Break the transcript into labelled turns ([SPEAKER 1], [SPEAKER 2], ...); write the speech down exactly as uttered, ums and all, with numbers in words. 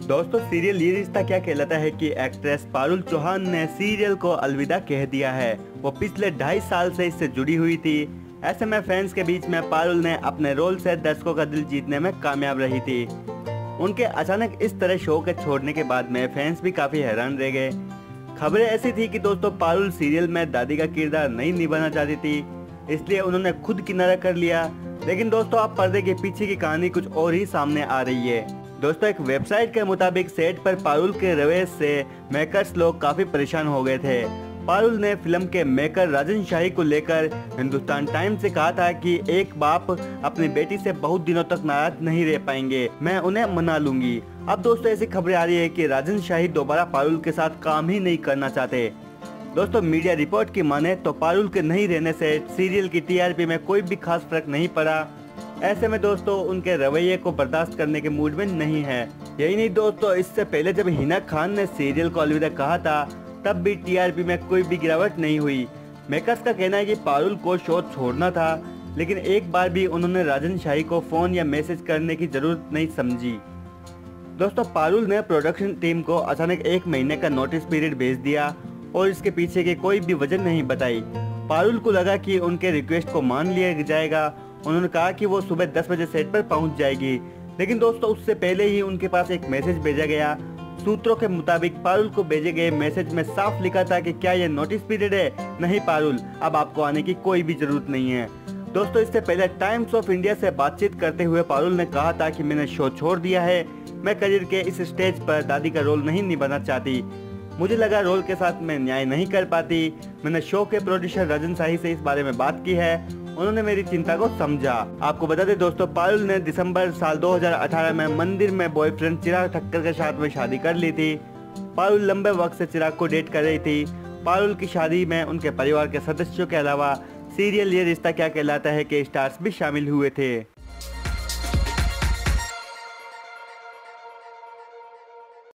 [SPEAKER 1] दोस्तों सीरियल ये रिश्ता क्या कहलाता है कि एक्ट्रेस पारुल चौहान ने सीरियल को अलविदा कह दिया है। वो पिछले ढाई साल से इससे जुड़ी हुई थी। ऐसे में फैंस के बीच में पारुल ने अपने रोल से दर्शकों का दिल जीतने में कामयाब रही थी। उनके अचानक इस तरह शो के छोड़ने के बाद में फैंस भी काफी हैरान रह गए। खबरें ऐसी थी कि दोस्तों पारुल सीरियल में दादी का किरदार नहीं निभाना चाहती थी, इसलिए उन्होंने खुद किनारा कर लिया। लेकिन दोस्तों अब पर्दे के पीछे की कहानी कुछ और ही सामने आ रही है। दोस्तों एक वेबसाइट के मुताबिक सेट पर पारुल के रवैये से मेकर्स लोग काफी परेशान हो गए थे। पारुल ने फिल्म के मेकर राजन शाही को लेकर हिंदुस्तान टाइम्स से कहा था कि एक बाप अपनी बेटी से बहुत दिनों तक नाराज नहीं रह पाएंगे, मैं उन्हें मना लूंगी। अब दोस्तों ऐसी खबरें आ रही है कि राजन शाही दोबारा पारुल के साथ काम ही नहीं करना चाहते। दोस्तों मीडिया रिपोर्ट की माने तो पारुल के नहीं रहने से सीरियल की टीआरपी में कोई भी खास फर्क नहीं पड़ा। ऐसे में दोस्तों उनके रवैये को बर्दाश्त करने के मूड में नहीं है। यही नहीं दोस्तों, इससे पहले जब हिना खान ने सीरियल को अलविदा कहा था तब भी टीआरपी में कोई भी गिरावट नहीं हुई। मेकर्स का कहना है कि पारुल को शो छोड़ना था, लेकिन एक बार भी उन्होंने राजन शाही को फोन या मैसेज करने की जरूरत नहीं समझी। दोस्तों पारुल ने प्रोडक्शन टीम को अचानक एक महीने का नोटिस पीरियड भेज दिया और इसके पीछे की कोई भी वजह नहीं बताई। पारुल को लगा कि उनके रिक्वेस्ट को मान लिया जाएगा। उन्होंने कहा कि वो सुबह दस बजे सेट पर पहुंच जाएगी, लेकिन दोस्तों उससे पहले ही उनके पास एक मैसेज भेजा गया। सूत्रों के मुताबिक पारुल को भेजे गए मैसेज में साफ लिखा था कि क्या ये नोटिस पीरियड है? नहीं पारुल, अब आपको आने की कोई भी जरूरत नहीं है। दोस्तों इससे पहले टाइम्स ऑफ इंडिया से बातचीत करते हुए पारुल ने कहा था कि मैंने शो छोड़ दिया है, मैं करियर के इस स्टेज पर दादी का रोल नहीं निभाना चाहती। मुझे लगा रोल के साथ मैं न्याय नहीं कर पाती। मैंने शो के प्रोड्यूसर राजन शाही से इस बारे में बात की है, उन्होंने मेरी चिंता को समझा। आपको बता दें दोस्तों पारुल ने दिसंबर साल दो हज़ार अठारह में मंदिर में बॉयफ्रेंड चिराग ठक्कर के साथ में शादी कर ली थी। पारुल लंबे वक्त से चिराग को डेट कर रही थी। पारुल की शादी में उनके परिवार के सदस्यों के अलावा सीरियल ये रिश्ता क्या कहलाता है के स्टार्स भी शामिल हुए थे।